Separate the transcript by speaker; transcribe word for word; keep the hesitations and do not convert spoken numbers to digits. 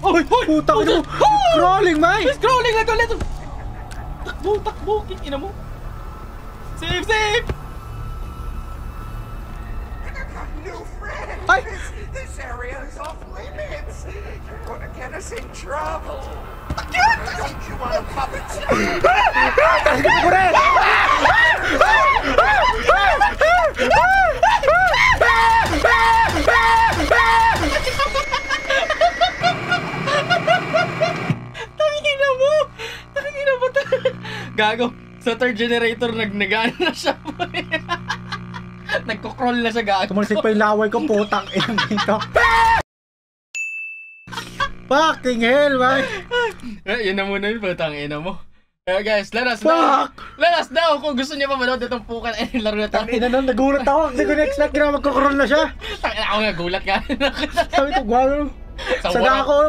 Speaker 1: Uy, putang ina mo. Crawling, man.
Speaker 2: He's crawling. Ito, ito. Takbo, takbo. King ina mo. Save, save.
Speaker 3: New friend.
Speaker 1: Ay.
Speaker 3: This, this area is off limits. You're gonna get us in trouble. Don't you want a puppet?
Speaker 1: Hindi ko rin.
Speaker 2: Tangina mo. Tangina mo. Gago. Sa third generator, nag-nagano na siya. Nagko-crawl na siya, gago.
Speaker 1: Tumalsik pa yung laway ko, putang ina dito. Fucking hell, man.
Speaker 2: Eh, yun na muna yun, putang ina mo. Uh, guys, let us
Speaker 1: Fuck!
Speaker 2: know. Let us know kung gusto niyo pa manood itong pukan. Eh, laro na tayo.
Speaker 1: Tangina nun, nagulat ako. Hindi ko na-expect na magkakaroon na siya.
Speaker 2: Tangina ako nga, gulat ka.
Speaker 1: Sabi ko, guwalo.
Speaker 2: Sa
Speaker 1: Sada ako.